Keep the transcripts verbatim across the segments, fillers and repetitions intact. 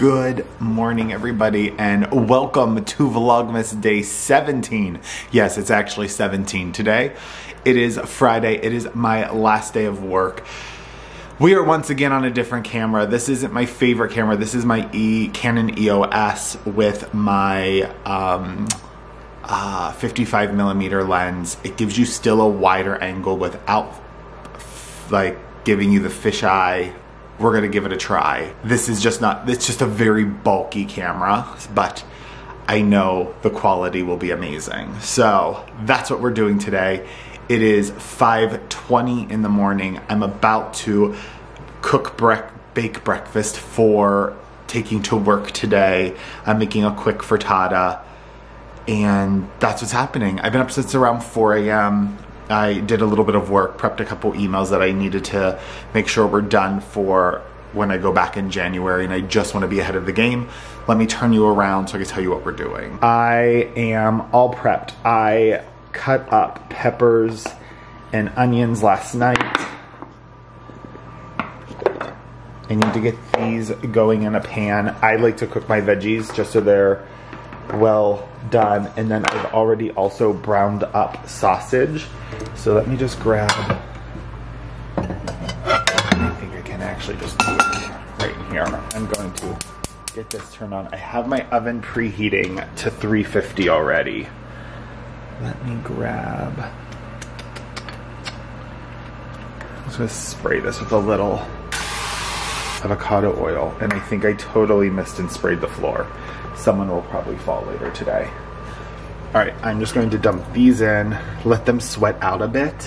Good morning, everybody, and welcome to Vlogmas Day seventeen. Yes, it's actually seventeen today. It is Friday. It is my last day of work. We are once again on a different camera. This isn't my favorite camera. This is my e Canon E O S with my um, uh, fifty-five millimeter lens. It gives you still a wider angle without like giving you the fisheye. We're gonna give it a try. This is just not, it's just a very bulky camera, but I know the quality will be amazing. So that's what we're doing today. It is five twenty in the morning. I'm about to cook brec bake breakfast for taking to work today. I'm making a quick frittata, and that's what's happening. I've been up since around four A M I did a little bit of work, prepped a couple emails that I needed to make sure we're done for when I go back in January, and I just want to be ahead of the game. Let me turn you around so I can tell you what we're doing. I am all prepped. I cut up peppers and onions last night. I need to get these going in a pan. I like to cook my veggies just so they're well done, and then I've already also browned up sausage. So let me just grab, I think I can actually just do it right here. I'm going to get this turned on. I have my oven preheating to three fifty already. Let me grab, I'm just gonna spray this with a little avocado oil, and I think I totally missed and sprayed the floor. Someone will probably fall later today. All right, I'm just going to dump these in, let them sweat out a bit.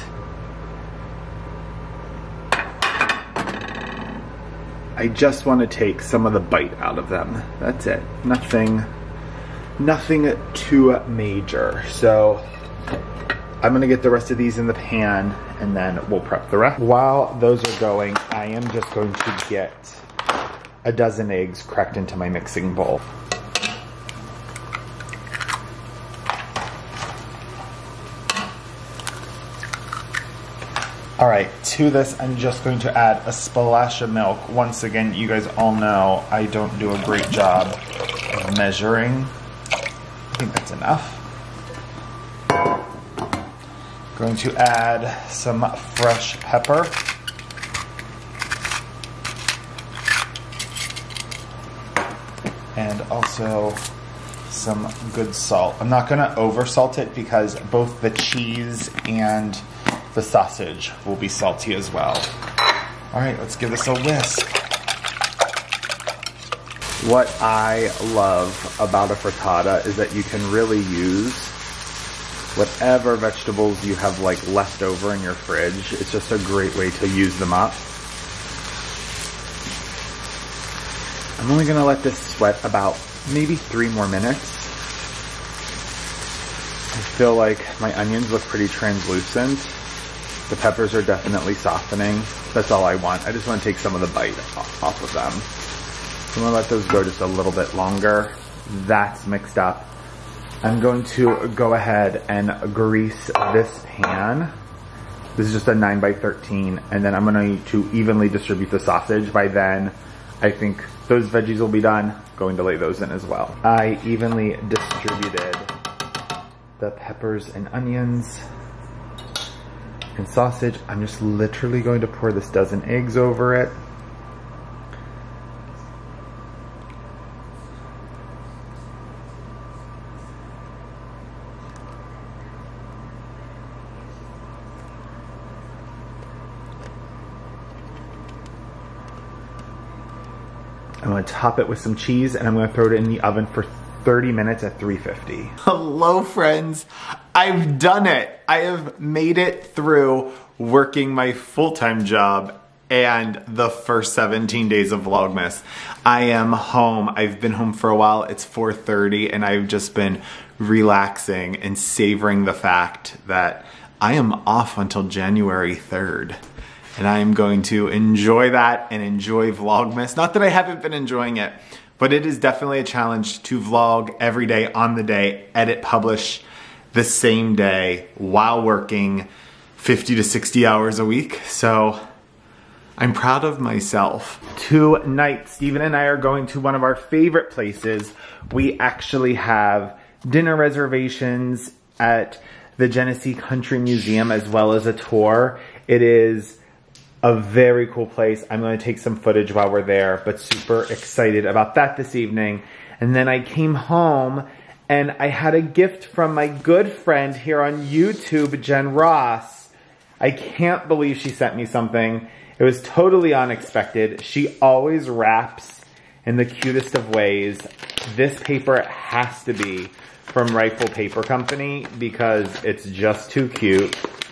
I just want to take some of the bite out of them. That's it. Nothing, nothing too major. So I'm gonna get the rest of these in the pan, and then we'll prep the rest. While those are going, I am just going to get a dozen eggs cracked into my mixing bowl. All right, to this, I'm just going to add a splash of milk. Once again, you guys all know I don't do a great job of measuring. I think that's enough. Going to add some fresh pepper. And also some good salt. I'm not gonna over salt it because both the cheese and the sausage will be salty as well. All right, let's give this a whisk. What I love about a frittata is that you can really use whatever vegetables you have like left over in your fridge. It's just a great way to use them up. I'm only gonna let this sweat about maybe three more minutes. I feel like my onions look pretty translucent. The peppers are definitely softening. That's all I want. I just want to take some of the bite off of them. So I'm gonna let those go just a little bit longer. That's mixed up. I'm going to go ahead and grease this pan. This is just a nine by thirteen, and then I'm going to evenly distribute the sausage. By then, I think those veggies will be done. Going to lay those in as well. I evenly distributed the peppers and onions and sausage. I'm just literally going to pour this dozen eggs over it. I'm gonna top it with some cheese, and I'm gonna throw it in the oven for thirty minutes at three fifty. Hello, friends. I've done it. I have made it through working my full-time job and the first seventeen days of Vlogmas. I am home. I've been home for a while. It's four thirty, and I've just been relaxing and savoring the fact that I am off until January third. And I am going to enjoy that and enjoy Vlogmas. Not that I haven't been enjoying it, but it is definitely a challenge to vlog every day on the day, edit, publish the same day while working fifty to sixty hours a week. So I'm proud of myself. Tonight, Steven and I are going to one of our favorite places. We actually have dinner reservations at the Genesee Country Museum as well as a tour. It is a very cool place. I'm going to take some footage while we're there, but super excited about that this evening. And then I came home and I had a gift from my good friend here on YouTube, Jen Ross. I can't believe she sent me something. It was totally unexpected. She always wraps in the cutest of ways. This paper has to be from Rifle Paper Company because it's just too cute.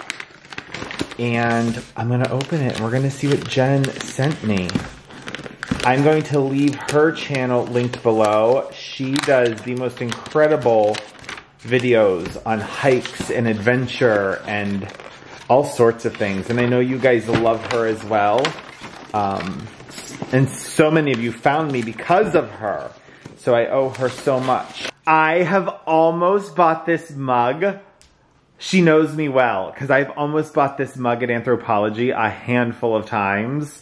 And I'm gonna open it and we're gonna see what Jen sent me. I'm going to leave her channel linked below. She does the most incredible videos on hikes and adventure and all sorts of things. And I know you guys love her as well. Um, and so many of you found me because of her. So I owe her so much. I have almost bought this mug. She knows me well because I've almost bought this mug at Anthropologie a handful of times.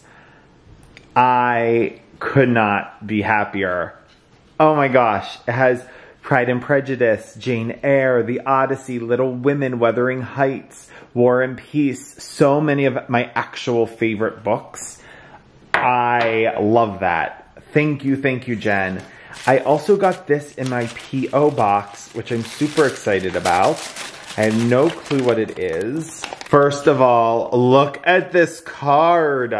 I could not be happier. Oh my gosh. It has Pride and Prejudice, Jane Eyre, The Odyssey, Little Women, Wuthering Heights, War and Peace. So many of my actual favorite books. I love that. Thank you, thank you, Jen. I also got this in my P O box, which I'm super excited about. I have no clue what it is. First of all, look at this card.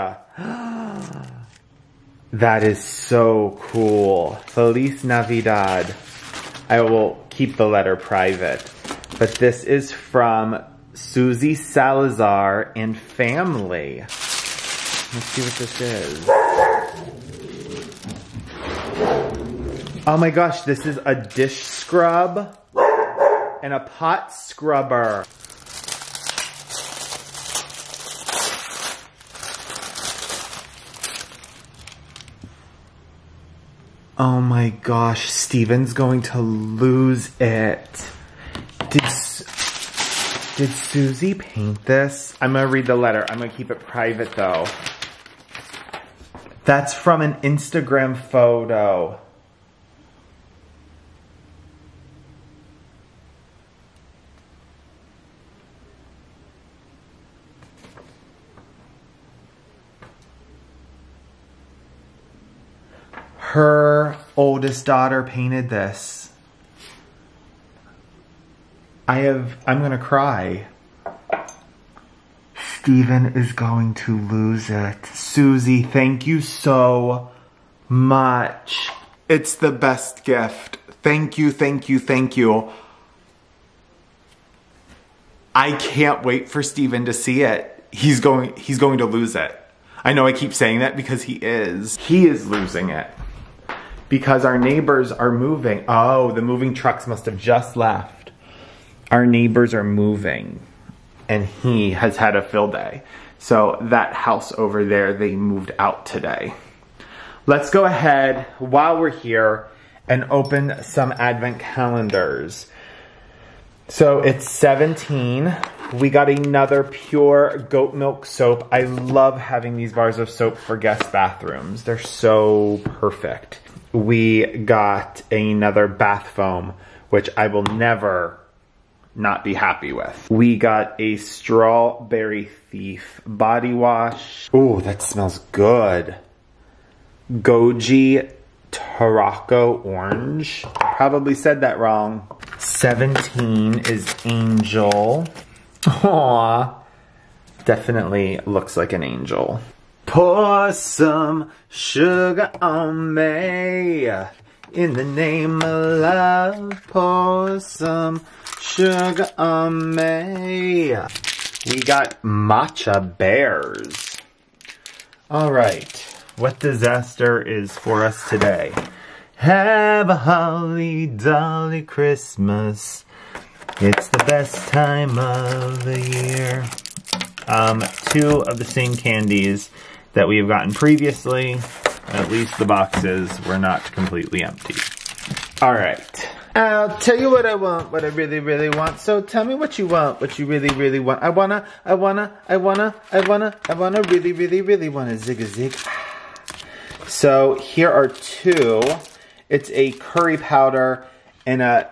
That is so cool. Feliz Navidad. I will keep the letter private. But this is from Susie Salazar and family. Let's see what this is. Oh my gosh, this is a dish scrub and a pot scrubber. Oh my gosh, Steven's going to lose it. Did, did Susie paint this? I'm gonna read the letter. I'm gonna keep it private though. That's from an Instagram photo. Her oldest daughter painted this. I have, I'm gonna cry. Steven is going to lose it. Susie, thank you so much. It's the best gift. Thank you, thank you, thank you. I can't wait for Steven to see it. He's going, he's going to lose it. I know I keep saying that because he is. He is losing it. Because our neighbors are moving. Oh, the moving trucks must have just left. Our neighbors are moving. And he has had a fill day. So that house over there, they moved out today. Let's go ahead, while we're here, and open some advent calendars. So it's seventeen. We got another pure goat milk soap. I love having these bars of soap for guest bathrooms. They're so perfect. We got another bath foam, which I will never not be happy with. We got a Strawberry Thief body wash. Ooh, that smells good. Goji Tarocco Orange. I probably said that wrong. seventeen is Angel. Aww. Definitely looks like an angel. Pour some sugar on me. In the name of love, pour some sugar on me. We got matcha bears. All right, what disaster is for us today? Have a holly dolly Christmas. It's the best time of the year. Um, two of the same candies that we have gotten previously. At least the boxes were not completely empty. All right, I'll tell you what I want, what I really, really want. So tell me what you want, what you really, really want. I wanna, I wanna, I wanna, I wanna, I wanna really, really, really wanna zig a zig. So here are two. It's a curry powder and a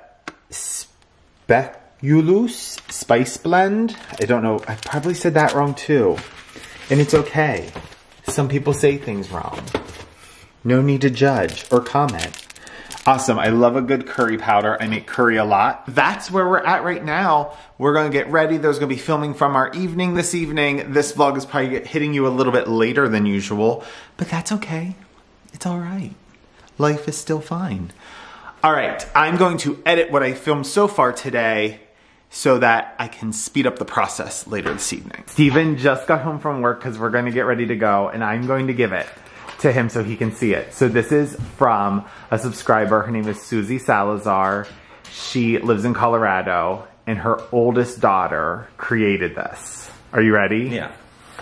speculous spice blend. I don't know, I probably said that wrong too. And it's okay. Some people say things wrong. No need to judge or comment. Awesome, I love a good curry powder. I make curry a lot. That's where we're at right now. We're gonna get ready. There's gonna be filming from our evening this evening. This vlog is probably hitting you a little bit later than usual, but that's okay. It's all right. Life is still fine. All right, I'm going to edit what I filmed so far today so that I can speed up the process later this evening. Steven just got home from work because we're gonna get ready to go, and I'm going to give it to him so he can see it. So this is from a subscriber. Her name is Susie Salazar. She lives in Colorado, and her oldest daughter created this. Are you ready? Yeah.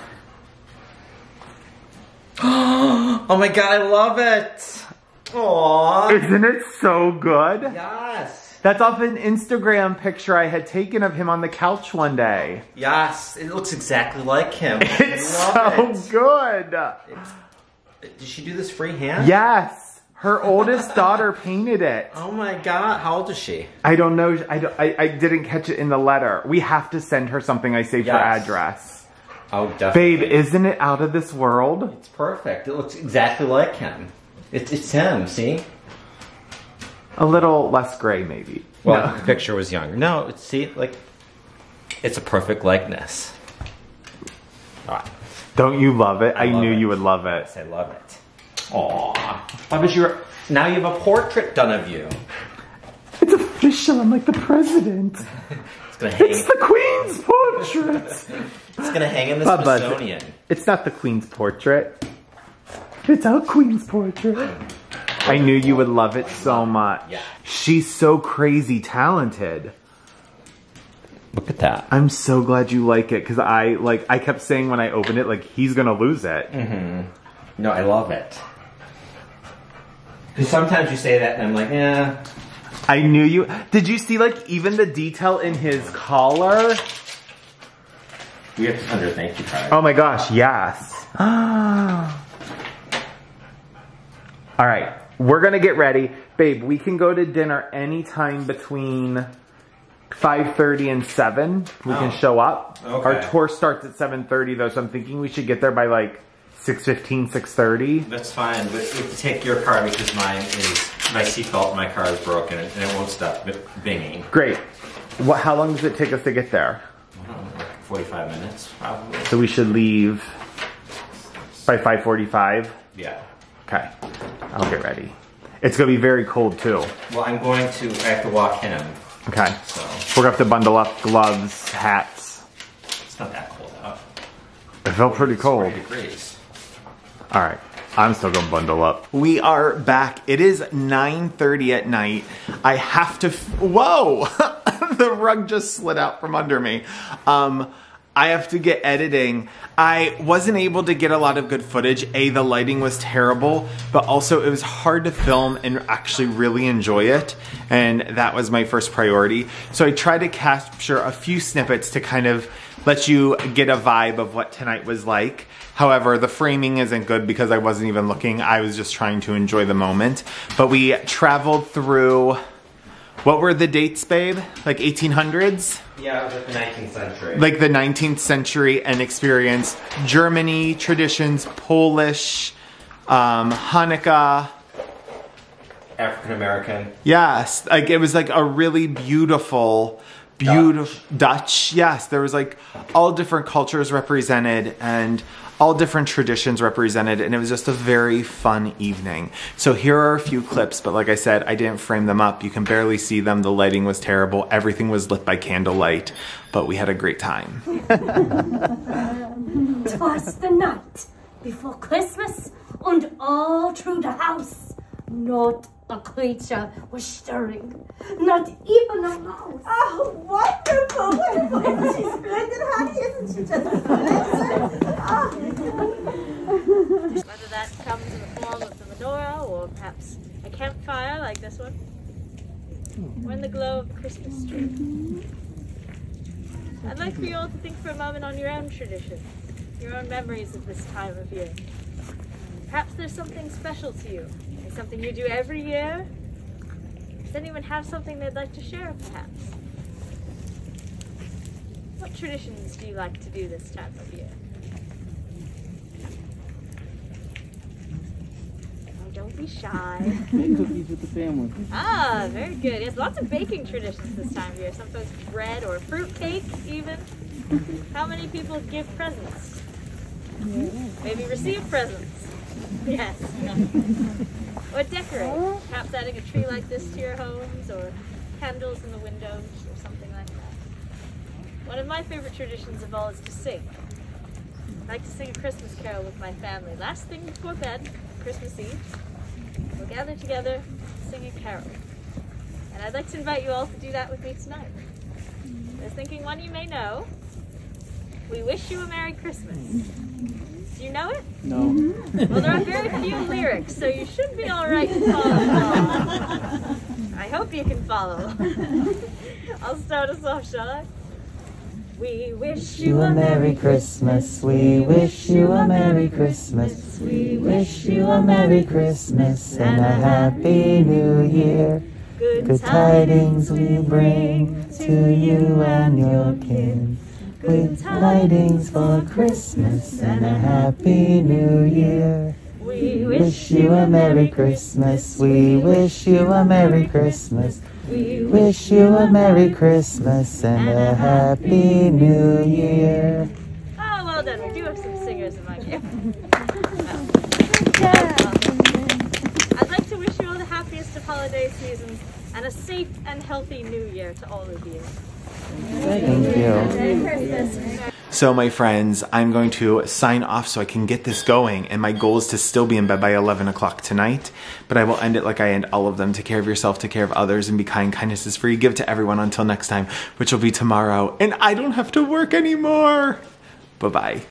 Oh my god, I love it! Aww. Isn't it so good? Yes. That's off an Instagram picture I had taken of him on the couch one day. Yes, it looks exactly like him. It's I love so it. good. It's, did she do this freehand? Yes. Her oldest daughter painted it. Oh my god, how old is she? I don't know. I, don't, I, I didn't catch it in the letter. We have to send her something I saved Yes. her address. Oh, definitely. Babe, isn't it out of this world? It's perfect. It looks exactly like him. It's, it's him, see? A little less gray, maybe. Well, No. the picture was younger. No, it's, see, like, it's a perfect likeness. All right. Don't you love it? I, I love knew it. you would love it. Yes, I love it. Aww. I bet you're, now you have a portrait done of you. It's official. I'm like the president. It's gonna hang. It's the Queen's portrait. It's gonna hang in the Bubba, Smithsonian. It's not the Queen's portrait. It's our Queen's portrait. I knew you would love it so much. Yeah. She's so crazy talented. Look at that. I'm so glad you like it because I like I kept saying when I opened it like he's gonna lose it. Mm-hmm. No, I love it. Because sometimes you say that and I'm like, yeah. I knew you. Did you see like even the detail in his collar? We have to under thank you card. Oh my gosh, yes. All right, we're gonna get ready. Babe, we can go to dinner anytime between five thirty and seven. We Oh. can show up. Okay. Our tour starts at seven thirty though, so I'm thinking we should get there by like six fifteen, six thirty. That's fine, but you have to take your car because mine is, my seatbelt in my car is broken and it won't stop binging. Great. What, how long does it take us to get there? I don't know, like forty-five minutes, probably. So we should leave by five forty-five? Yeah. Okay, I'll get ready. It's gonna be very cold too. Well, I'm going to, I have to walk him, Okay, so we're gonna have to bundle up gloves, hats. it's not that cold out. It felt pretty It's cold. forty degrees. All right, I'm still gonna bundle up. We are back. It is nine thirty at night. I have to, f whoa! The rug just slid out from under me. Um, I have to get editing. I wasn't able to get a lot of good footage. A, the lighting was terrible, but also it was hard to film and actually really enjoy it. And that was my first priority. So I tried to capture a few snippets to kind of let you get a vibe of what tonight was like. However, the framing isn't good because I wasn't even looking. I was just trying to enjoy the moment. But we traveled through, what were the dates, babe? Like eighteen hundreds? Yeah, it was like the nineteenth century. Like the nineteenth century, and experienced Germany traditions, Polish, um, Hanukkah. African American. Yes, like it was like a really beautiful, beautiful Dutch. Yes, there was like all different cultures represented and all different traditions represented, and it was just a very fun evening. So here are a few clips, but like I said, I didn't frame them up. You can barely see them. The lighting was terrible. Everything was lit by candlelight, but we had a great time. Twas the night before Christmas, and all through the house, not a creature was stirring, not even a mouse. Oh, wonderful, wonderful. Isn't she splendid, honey? Isn't she just splendid? Oh. Whether that comes in the form of the menorah or perhaps a campfire like this one. We're in the glow of the Christmas tree. I'd like for you all to think for a moment on your own tradition, your own memories of this time of year. Perhaps there's something special to you, and something you do every year. Does anyone have something they'd like to share, perhaps? What traditions do you like to do this time of year? Oh, don't be shy. Make cookies with the family. Ah, very good. Yes, lots of baking traditions this time of year. Sometimes bread or fruit cake, even. How many people give presents? Maybe receive presents. Yes. Or decorate. Perhaps adding a tree like this to your homes, or candles in the windows, or something like that. One of my favorite traditions of all is to sing. I like to sing a Christmas carol with my family. Last thing before bed, Christmas Eve, we'll gather together, sing a carol. And I'd like to invite you all to do that with me tonight. I was thinking one you may know. We wish you a Merry Christmas. Do you know it? No. Well, there are very few lyrics, so you should be all right to follow along. I hope you can follow. I'll start us off, shall I? We wish you a Merry Christmas. We wish you a Merry Christmas. We Wish you a Merry Christmas and a Happy New Year. Good tidings we bring to you and your kin. Good tidings for Christmas and a Happy New Year. We Wish you a Merry Christmas. We wish you a Merry Christmas. We Wish you a Merry Christmas and a Happy New Year. Oh, well done. We do have some singers in my camp. I'd like to wish you all the happiest of holiday seasons and a safe and healthy new year to all of you. Thank you. So my friends, I'm going to sign off so I can get this going, and my goal is to still be in bed by eleven o'clock tonight, but I will end it like I end all of them. Take care of yourself, take care of others, and be kind. Kindness is free. Give to everyone until next time, which will be tomorrow, and I don't have to work anymore. Bye-bye.